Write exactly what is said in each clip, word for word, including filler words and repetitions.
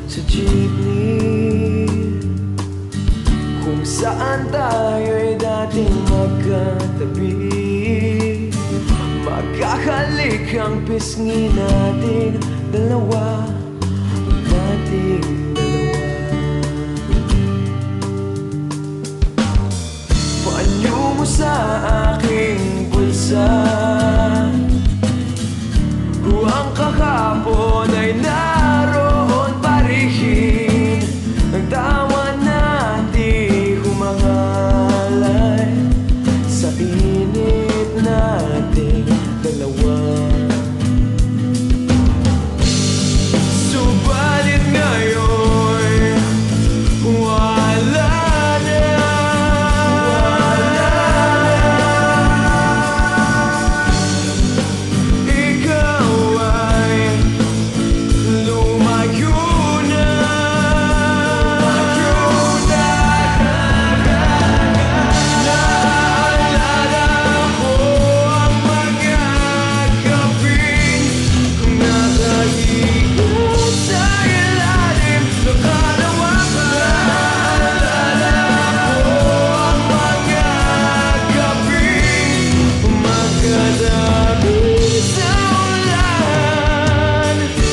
sa jeepney, kung saan tayo'y dating magkatabi. Magkakalik ang pisngi nating dalawa, nating dalawa. Panyo mo sa aking bulsa, ang kahapon ay naroon pa rin. Ang tawa natin humahalay sa init nating dalawa. Subalit ngayon wala na, ikaw ay lumayo na. Naalala ko ang mga gabing nakahiga sa ilalim ng kalawakan. Naalala ko ang mga gabing magkatabi sa ulan.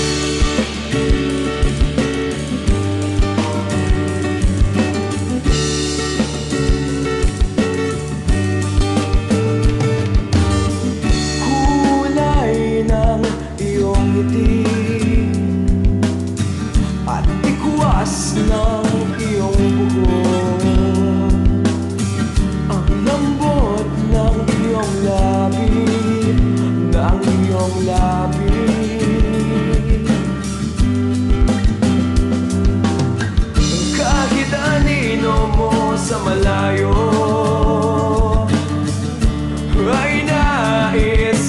Kulay ng iyong ngiti at tikwas ng iyong buhok, ang lambot ng iyong labi, ng iyong labi. Kahit anino mo sa malayo ay nais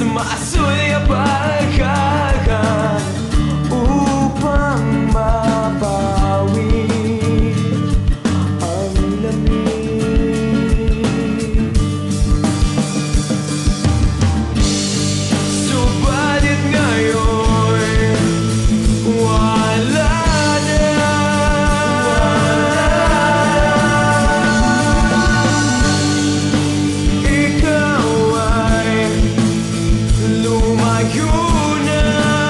masulyapan upang mapawi ang lamig. Subalit ngayon wala na, ikaw ay lumayo na.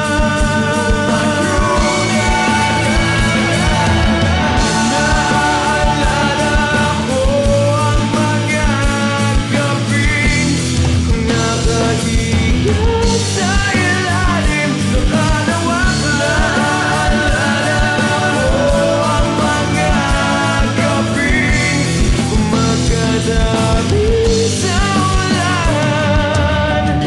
Naalala ko ang mga gabing nakahiga sa ilalim ng kalawakan. Naalala ko ang mga gabing magkatabi sa ulan.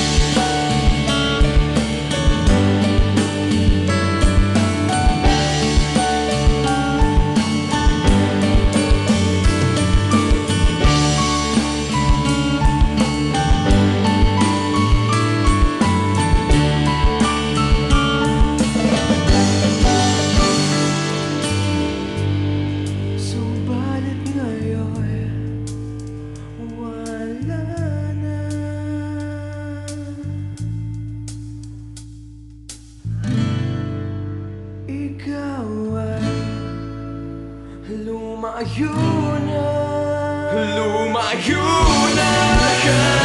Subalit ngayon wala na, ikaw ay lumayo na, lumayo na.